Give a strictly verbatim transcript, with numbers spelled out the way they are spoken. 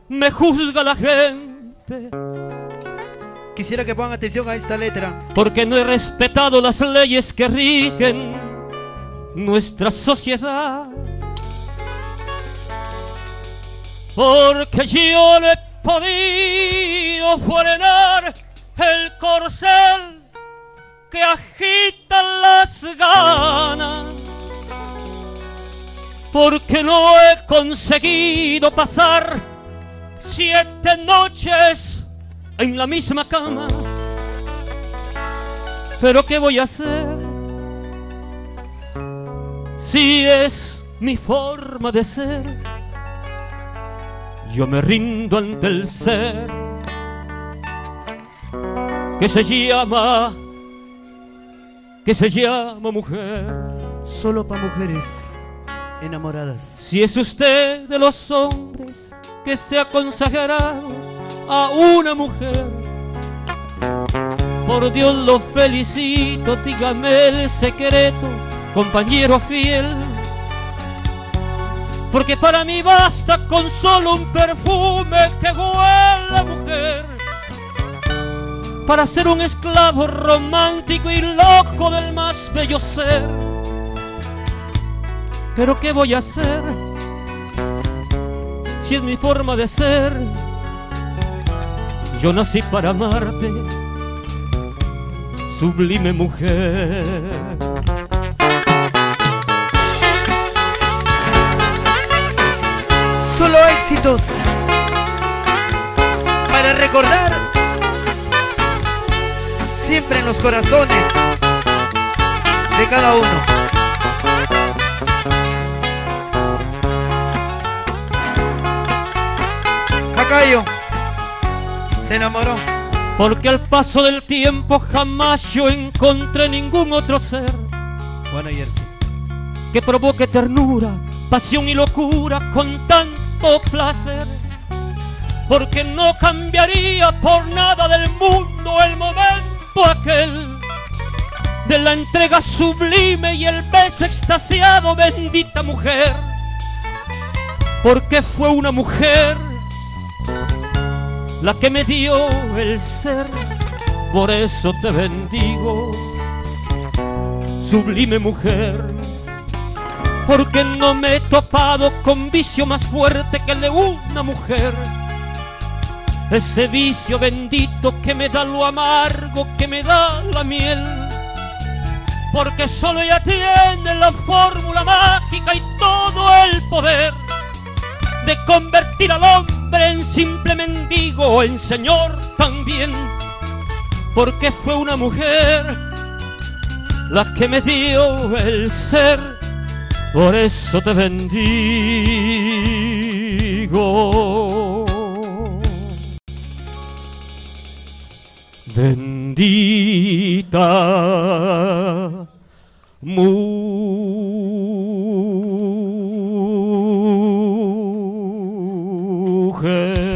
me juzga la gente. Quisiera que pongan atención a esta letra. Porque no he respetado las leyes que rigen nuestra sociedad. Porque yo no he podido frenar el corcel que agita las ganas. Porque no he conseguido pasar siete noches en la misma cama. Pero ¿qué voy a hacer si es mi forma de ser? Yo me rindo ante el ser que se llama, que se llama mujer. Solo para mujeres enamoradas. Si es usted de los hombres que se ha consagrado a una mujer, por Dios lo felicito, dígame el secreto, compañero fiel. Porque para mí basta con solo un perfume que huele a mujer para ser un esclavo romántico y loco del más bello ser. Pero ¿qué voy a hacer si es mi forma de ser? Yo nací para amarte, sublime mujer. Solo éxitos para recordar siempre en los corazones de cada uno. Jacayo se enamoró. Porque al paso del tiempo jamás yo encontré ningún otro ser Bueno, Jersey, que provoque ternura, pasión y locura con tanto placer. Porque no cambiaría por nada del mundo el momento aquel de la entrega sublime y el beso extasiado, bendita mujer. Porque fue una mujer la que me dio el ser, por eso te bendigo, sublime mujer. Porque no me he topado con vicio más fuerte que el de una mujer. Ese vicio bendito que me da lo amargo, que me da la miel. Porque solo ella tiene la fórmula mágica y todo el poder de convertir al hombre en simple mendigo o en señor también. Porque fue una mujer la que me dio el ser, por eso te bendigo. Bendita mujer.